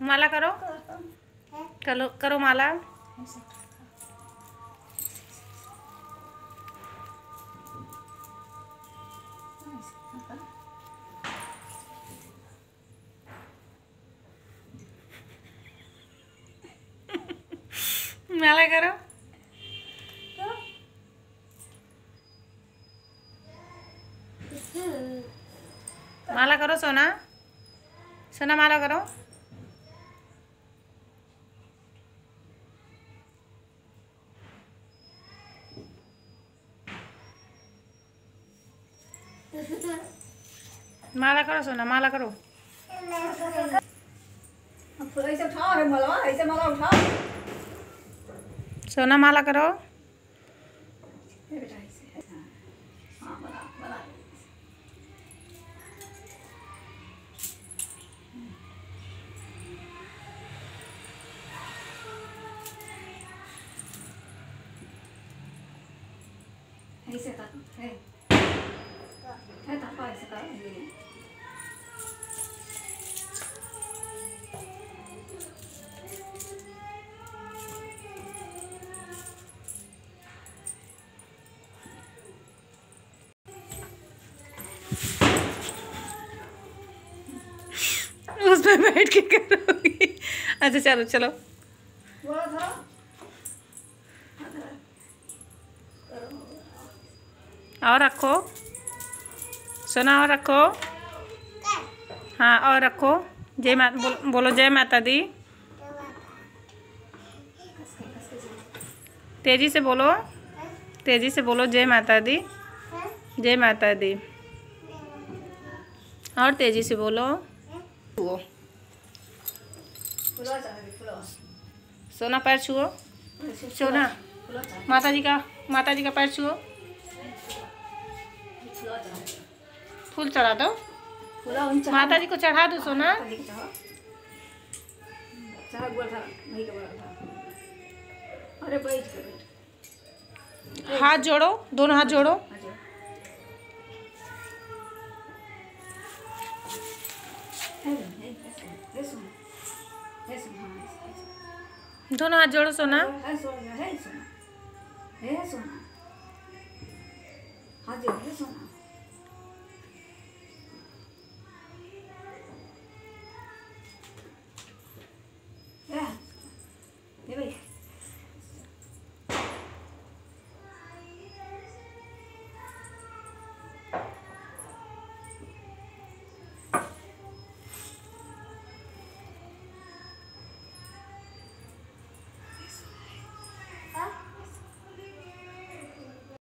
माला करो, करो करो माला। माला करो, माला करो सोना, सोना माला करो। माला करो सोना, माला करो। सोना माला करो। ऐसे कर, है तापा ऐसे कर ये। उसमें बैठ के करोगी। अच्छा चलो चलो। और रखो सोना, और रखो। हाँ और रखो। जय माता बोलो, जय माता दी। तेजी से बोलो, तेजी से बोलो, जय माता दी, जय माता दी। और तेजी से बोलो। सोना पैर छुओ, सोना माता जी का पैर छुओ। फूल चढ़ा दो, माता जी को चढ़ा दो सोना। हाथ जोड़ो, दोनों हाथ जोड़ो। दोनों हाथ जोड़ो सोना। सोना